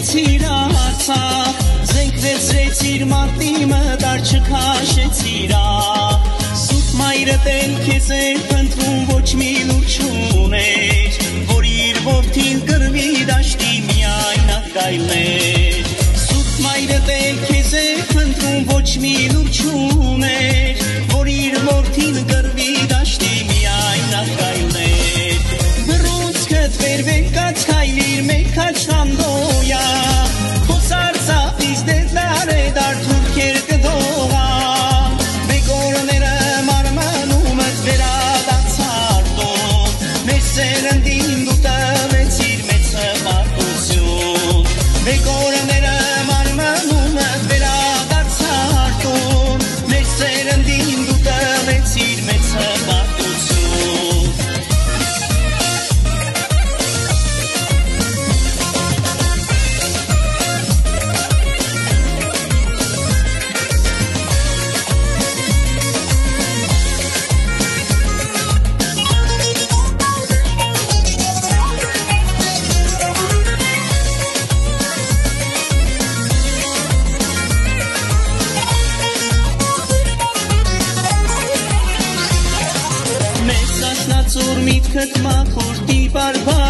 Գցեցիր արցախ, զենք վերցրեցիր մարտիմը, դար չքաշեցիր Սուրբ մայրդ էլ քեզ էր փնտրում, ոչ մի լուր չուներ, որ իր որդին կռվի դաշտի միայն ակայլներ Սուրբ մայրդ էլ քեզ էր փնտրում, ոչ մի լուր չուներ, որ իր որդին կռվի դաշտի միայն ակայլներ Բռունցքդ վերվեկած քայլիր մեկ հաչանդոյա Քոս Արցախից դետլար է դար թուրքեր կդողա Մեկ օրները մարմնումըց վերադարձար տուն Մեր սերնդին դու տվեցիր մեծ հպարտություն Մեկ օրները մարմնումըց վերադարձար տուն Մեր սերնդին դու տվեցիր մեծ հպարտություն Միտքդ մախորդի բարբար